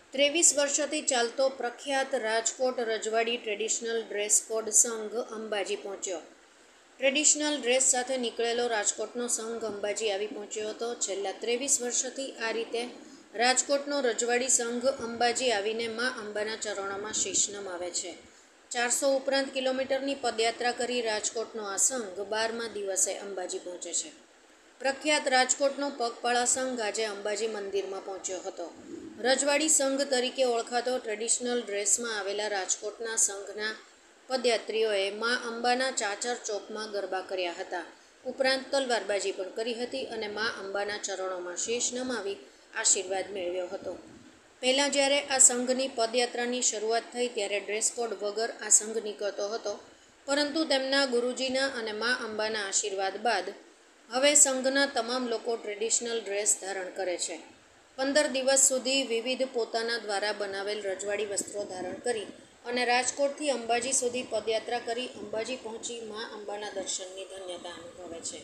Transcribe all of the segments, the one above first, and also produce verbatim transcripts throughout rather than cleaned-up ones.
ત્રેવીસ વર્ષોથી ચાલતો પ્રખ્યાત રાજકોટ રજવાડી ટ્રેડિશનલ ડ્રેસ કોડ સંઘ અંબાજી પહોંચ્યો. ટ્રેડિશનલ ડ્રેસ સાથે નીકળેલો રાજકોટનો સંઘ અંબાજી આવી પહોંચ્યો હતો. છેલ્લા ત્રેવીસ વર્ષોથી આ રીતે રાજકોટનો રજવાડી સંઘ અંબાજી આવીને મા અંબાના ચરણોમાં શીશ નમાવે છે. ચારસો ઉપરાંત કિલોમીટરની પદયાત્રા કરી રાજકોટનો આ સંઘ બારમા દિવસે અંબાજી પહોંચે છે. પ્રખ્યાત રાજકોટનો પગપાળા સંઘ આજે અંબાજી મંદિરમાં પહોંચ્યો હતો. રજવાડી સંઘ તરીકે ઓળખાતો ટ્રેડિશનલ ડ્રેસમાં આવેલા રાજકોટના સંઘના પદયાત્રીઓએ મા અંબાના ચાચર ચોકમાં ગરબા કર્યા હતા. ઉપરાંત તલવારબાજી પણ કરી હતી અને મા અંબાના ચરણોમાં શીશ નમાવી આશીર્વાદ મેળવ્યો હતો. પહેલાં જ્યારે આ સંઘની પદયાત્રાની શરૂઆત થઈ ત્યારે ડ્રેસ કોડ વગર આ સંઘ નીકળતો હતો, પરંતુ તેમના ગુરુજીના અને મા અંબાના આશીર્વાદ બાદ હવે સંઘના તમામ લોકો ટ્રેડિશનલ ડ્રેસ ધારણ કરે છે. પંદર દિવસ સુધી વિવિધ પોતાના દ્વારા બનાવેલ રજવાડી વસ્ત્રો ધારણ કરી અને રાજકોટથી અંબાજી સુધી પદયાત્રા કરી અંબાજી પહોંચી મા અંબાના દર્શનની ધન્યતા અનુભવે છે.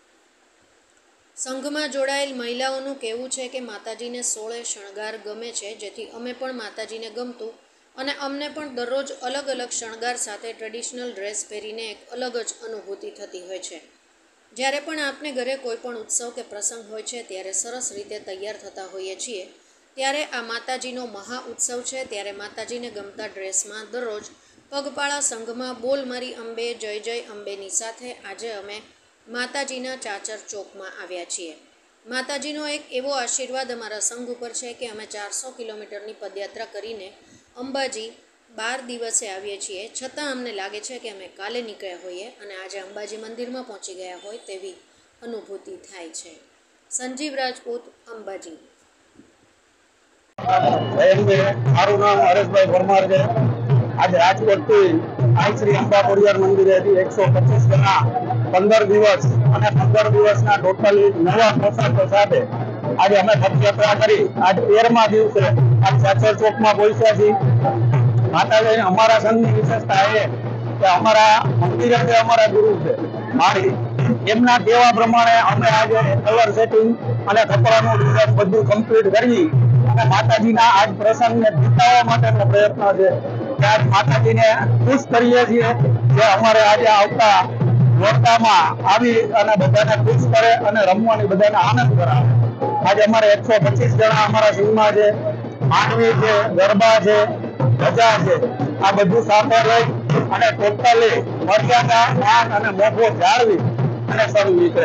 સંઘમાં જોડાયેલ મહિલાઓનું કહેવું છે કે માતાજીને સોળે શણગાર ગમે છે, જેથી અમે પણ માતાજીને ગમતું અને અમને પણ દરરોજ અલગ અલગ શણગાર સાથે ટ્રેડિશનલ ડ્રેસ પહેરીને એક અલગ જ અનુભૂતિ થતી હોય છે. જ્યારે પણ આપને ઘરે કોઈ પણ ઉત્સવ કે પ્રસંગ હોય છે ત્યારે સરસ રીતે તૈયાર થતા હોઈએ છીએ. ત્યારે આ માતાજીનો મહા ઉત્સવ છે, ત્યારે માતાજીને ગમતા ડ્રેસમાં દરરોજ પગપાળા સંઘમાં બોલ મારી અંબે જય જય અંબેની સાથે આજે અમે માતાજીના ચાચર ચોકમાં આવ્યા છીએ. માતાજીનો એક એવો આશીર્વાદ અમારા સંઘ ઉપર છે કે અમે ચારસો કિલોમીટરની પદયાત્રા કરીને અંબાજી બાર દિવસે આવીએ છીએ, છતાં અમને લાગે છે કે અમે કાલે નીકળ્યા હોઈએ અને આજે અંબાજી મંદિરમાં પહોંચી ગયા હોય તેવી અનુભૂતિ થાય છે. સંજીવ રાજપૂત, અંબાજી. મારું નામ હરેશભાઈ પરમાર છે. આજે રાજકોટથી આઈ શ્રી અંબા ખોડિયાર મંદિરેથી એકસો પચીસ જણા પંદર દિવસ અને પંદર દિવસના ટોટલી નવા પોશાકો સાથે આજે અમે પદયાત્રા કરી આજ તેરમા દિવસે આ ચાચર ચોકમાં પહોંચ્યા છીએ. માતાજી અમારા સંઘની વિશેષતા એ કે અમારા મંદિરે જે અમારા ગુરુ છે માળી, એમના કહેવા પ્રમાણે અમે આજે કલર સેટિંગ અને કપડાનું ડિઝાઇન બધું કમ્પ્લીટ કરી અને માતાજીના આજ પ્રસંગને જીતાવવા માટેનો પ્રયત્ન છે કે આજ માતાજીને ખુશ કરીએ છીએ જે અમારે આજે આવતા નોરતામાં આવી અને બધાને ખુશ કરે અને રમવાની બધાને આનંદ કરાવે. આજે અમારે એકસો પચીસ જણા અમારા સંઘમાં છે. માંડવી છે, ગરબા છે, રજા છે, આ બધું સાથે લઈ અને ટોટલી મર્યાદા માન અને મોભો જાળવી અને શરૂ નીકળે.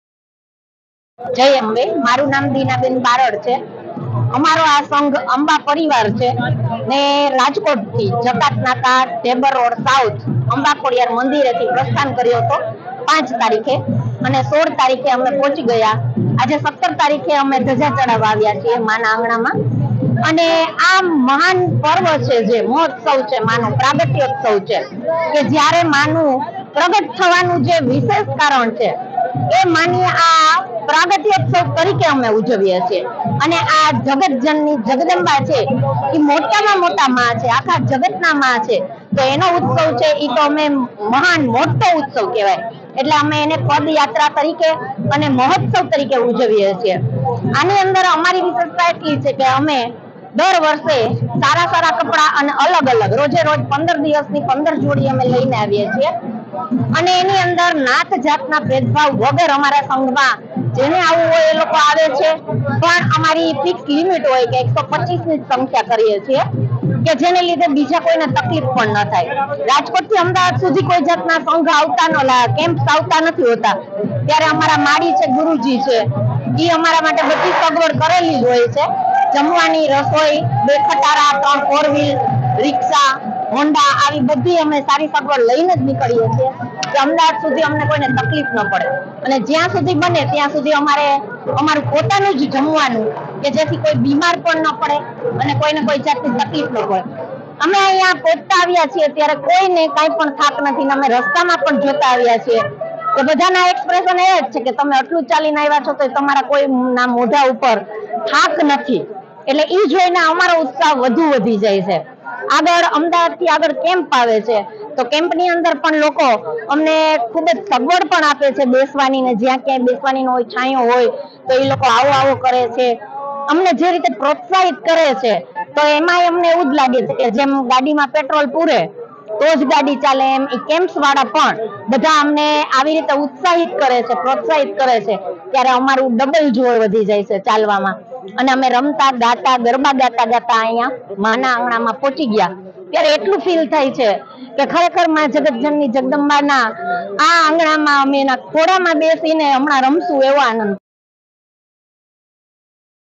જય અંબે. મારું નામ દીનાબેન બારડ છે. અમારો આ સંઘ અંબા પરિવાર છે ને રાજકોટ થી જકાત નાકા ટેબર રોડ સાઉથ અંબા ખોડિયાર મંદિરેથી પ્રસ્થાન કર્યો હતો પાંચ તારીખે અને સોળ તારીખે અમે પહોંચી ગયા. આજે સત્તર તારીખે અમે ધજા ચડાવવા આવ્યા છીએ માના આંગણામાં. અને આ મહાન પર્વ છે, જે મહોત્સવ છે, માનો પ્રાગટ્યોત્સવ છે કે જ્યારે માનું પ્રગટ થવાનું જે વિશેષ કારણ છે એ માની આ પ્રાગટ્યોત્સવ તરીકે અમે ઉજવીએ છીએ. અને આ જગતજનની જગદંબા છે એ મોટામાં મોટા માં છે, આખા જગતના માં છે, તો એનો ઉત્સવ છે એ તો અમે મહાન મોટો ઉત્સવ કહેવાય, એટલે અમે એને પદયાત્રા તરીકે અને મહોત્સવ તરીકે ઉજવીએ છીએ. આની અંદર અમારી વિશેષતા એટલી છે કે અમે દર વર્ષે સારા સારા કપડા અને અલગ અલગ રોજે રોજ પંદર દિવસની પંદર જોડી અમે લઈને આવીએ છીએ. અને એની અંદર નાત જાતના ભેદભાવ વગર અમારા સંઘમાં જેને આવવું હોય એ લોકો આવે છે, પણ અમારી ફિક્સ લિમિટ હોય કે એકસો પચીસ ની સંખ્યા કરીએ છીએ કે જેને લીધે બીજા કોઈને તકલીફ પણ ન થાય. રાજકોટ થી અમદાવાદ સુધી કોઈ જાતના સંઘ આવતા ન કેમ્પ આવતા નથી હોતા, ત્યારે અમારા માળી છે, ગુરુજી છે, એ અમારા માટે બધી સગવડ કરેલી જ હોય છે. જમવાની, રસોઈ, બે ખટારા, ત્રણ ફોર વ્હીલ, રિક્ષા, હોન્ડા, આવી બધી અમે સારી સગવડ લઈને જ નીકળીએ છીએ કે અમદાવાદ સુધી અમને કોઈને તકલીફ ન પડે. અને જ્યાં સુધી બને ત્યાં સુધી અમારે અમારું પોતાનું જ જમવાનું કે જેથી કોઈ બીમાર પણ ન પડે અને કોઈને કોઈ જાતની તકલીફ ન પડે. અમે અહીંયા પહોંચતા આવ્યા છીએ ત્યારે કોઈને કાંઈ પણ થાક નથી ને અમે રસ્તામાં પણ જોતા આવ્યા છીએ કે બધાના એક્સપ્રેશન એ જ છે કે તમે આટલું ચાલીને આવ્યા છો તો તમારા કોઈના મોઢા ઉપર થાક નથી, એટલે એ જોઈને અમારો ઉત્સાહ વધુ વધી જાય છે. આગળ અમદાવાદ થી આગળ કેમ્પ આવે છે તો કેમ્પની અંદર પણ લોકો અમને ખૂબ જ સગવડ પણ આપે છે બેસવાની, ને જ્યાં ક્યાંય બેસવાની હોય, છાંયો હોય તો એ લોકો આવો આવો કરે છે, અમને જે રીતે પ્રોત્સાહિત કરે છે તો તો એમાં અમને એવું જ લાગે છે કે જેમ ગાડીમાં પેટ્રોલ પૂરે તો જ ગાડી ચાલે એમ એ કેમ્પ્સ વાળા પણ બધા અમને આવી રીતે ઉત્સાહિત કરે છે, પ્રોત્સાહિત કરે છે, ત્યારે અમારું ડબલ જોર વધી જાય છે ચાલવામાં. અને અમે રમતા ગાતા ગરબા ગાતા ગાતા અહીંયા માના આંગણામાં પહોંચી ગયા ત્યારે એટલું ફીલ થાય છે કે ખરેખર માં જગતજનની જગદંબાના આ આંગણામાં અમે એના ખોળામાં બેસીને હમણાં રમશું એવો આનંદ